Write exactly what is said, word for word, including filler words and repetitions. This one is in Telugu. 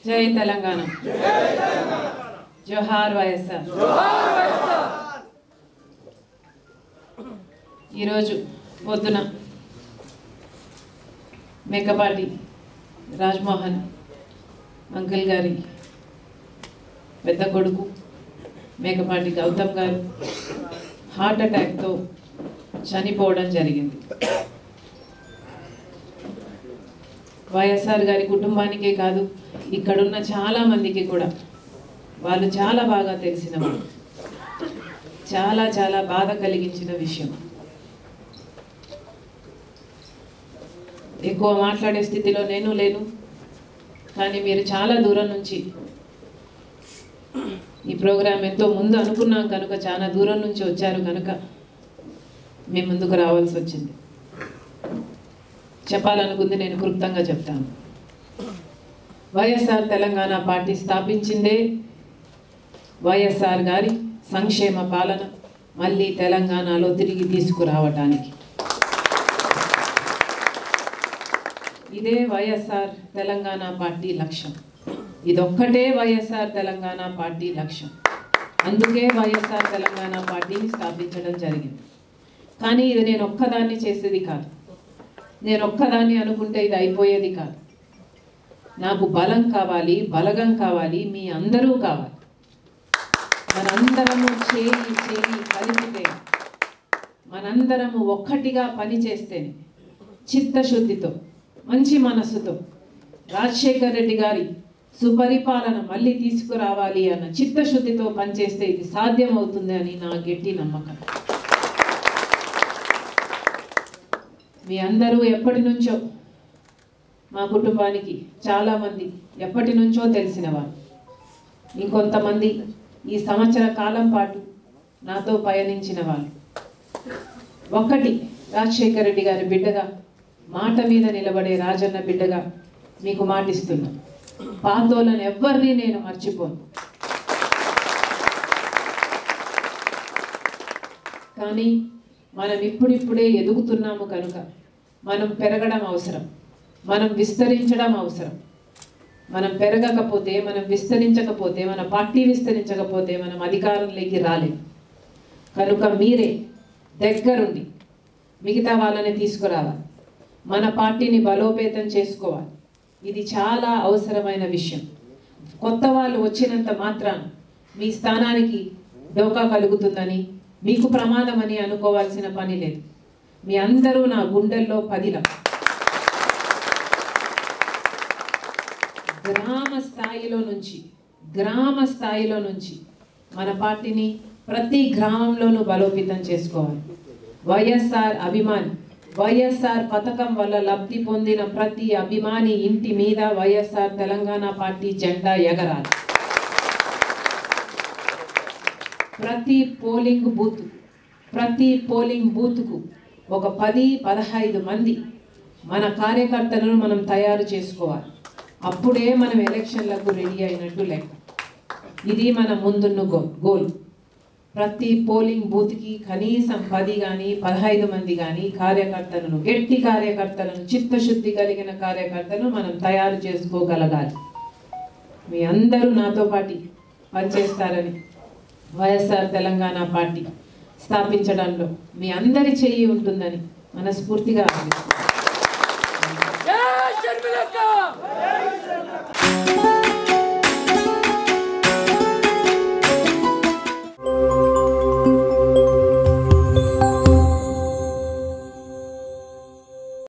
జై తెలంగాణ జోహార్ వైఎస్ఆర్ ఈరోజు పొద్దున మేకపాటి రాజ్మోహన్ అంకుల్ గారి పెద్ద కొడుకు మేకపాటి గౌతమ్ గారు హార్ట్ అటాక్తో చనిపోవడం జరిగింది. వైఎస్ఆర్ గారి కుటుంబానికే కాదు, ఇక్కడున్న చాలా మందికి కూడా వాళ్ళు చాలా బాగా తెలిసిన వాళ్ళు. చాలా చాలా బాధ కలిగించిన విషయం. ఎక్కువ మాట్లాడే స్థితిలో నేను లేను, కానీ మీరు చాలా దూరం నుంచి ఈ ప్రోగ్రాం ఎంతో ముందు అనుకున్నాం కనుక చాలా దూరం నుంచి వచ్చారు కనుక మీ ముందుకు రావాల్సి వచ్చింది. చెప్పాలనుకుంది నేను క్లుప్తంగా చెప్తాను. వైఎస్ఆర్ తెలంగాణ పార్టీ స్థాపించిందే వైఎస్ఆర్ గారి సంక్షేమ పాలన మళ్ళీ తెలంగాణలో తిరిగి తీసుకురావడానికి. ఇదే వైఎస్ఆర్ తెలంగాణ పార్టీ లక్ష్యం. ఇదొక్కటే వైఎస్ఆర్ తెలంగాణ పార్టీ లక్ష్యం. అందుకే వైఎస్ఆర్ తెలంగాణ పార్టీని స్థాపించడం జరిగింది. కానీ ఇది నేను ఒక్కదాన్ని చేసేది కాదు, నేను ఒక్కదాన్ని అనుకుంటే ఇది అయిపోయేది కాదు. నాకు బలం కావాలి, బలగం కావాలి, మీ అందరూ కావాలి. మనందరము చేయి చేయి కలిపితే, మనందరము ఒక్కటిగా పని చేస్తేనే, చిత్తశుద్ధితో మంచి మనస్సుతో రాజశేఖర్ రెడ్డి గారి సుపరిపాలన మళ్ళీ తీసుకురావాలి అన్న చిత్తశుద్ధితో పనిచేస్తే ఇది సాధ్యమవుతుంది అని నా గట్టి నమ్మకం. మీ అందరూ ఎప్పటి నుంచో మా కుటుంబానికి చాలామంది ఎప్పటి నుంచో తెలిసిన వాళ్ళు, ఇంకొంతమంది ఈ సంవత్సర కాలం పాటు నాతో పయనించిన వాళ్ళు. ఒక్కటి రాజశేఖర్ రెడ్డి గారి బిడ్డగా, మాట మీద నిలబడే రాజన్న బిడ్డగా మీకు మాటిస్తున్నా, పాతోలను ఎవ్వరినీ నేను మర్చిపోను. కానీ మనం ఇప్పుడిప్పుడే ఎదుగుతున్నాము కనుక మనం పెరగడం అవసరం, మనం విస్తరించడం అవసరం. మనం పెరగకపోతే, మనం విస్తరించకపోతే, మన పార్టీ విస్తరించకపోతే మనం అధికారంలోకి రాలేము. కనుక మీరే దగ్గరుండి మిగతా వాళ్ళని తీసుకురావాలి, మన పార్టీని బలోపేతం చేసుకోవాలి. ఇది చాలా అవసరమైన విషయం. కొత్త వాళ్ళు వచ్చినంత మాత్రాన మీ స్థానానికి డోకా కలుగుతుందని, మీకు ప్రమాదం అని అనుకోవాల్సిన పని లేదు. మీ అందరూ నా గుండెల్లో పదిలం. గ్రామ స్థాయిలో నుంచి గ్రామ స్థాయిలో నుంచి మన పార్టీని ప్రతి గ్రామంలోనూ బలోపేతం చేసుకోవాలి. వైఎస్ఆర్ అభిమాని, వైఎస్ఆర్ పథకం వల్ల లబ్ధి పొందిన ప్రతి అభిమాని ఇంటి మీద వైఎస్ఆర్ తెలంగాణ పార్టీ జెండా ఎగరాలి. ప్రతి పోలింగ్ బూత్ ప్రతి పోలింగ్ బూత్కు ఒక పది పదహైదు మంది మన కార్యకర్తలను మనం తయారు చేసుకోవాలి. అప్పుడే మనం ఎలక్షన్లకు రెడీ అయినట్టు లెక్క. ఇది మన ముందున్న గో గోల్ ప్రతి పోలింగ్ బూత్కి కనీసం పది కానీ పదహైదు మంది కానీ కార్యకర్తలను, గట్టి కార్యకర్తలను, చిత్తశుద్ధి కలిగిన కార్యకర్తలను మనం తయారు చేసుకోగలగాలి. మీ అందరూ నాతో పాటు పనిచేస్తారని, వైఎస్ఆర్ తెలంగాణ పార్టీ స్థాపించడంలో మీ అందరి చెయ్యి ఉంటుందని మనస్ఫూర్తిగా ఆశిస్తున్నాను.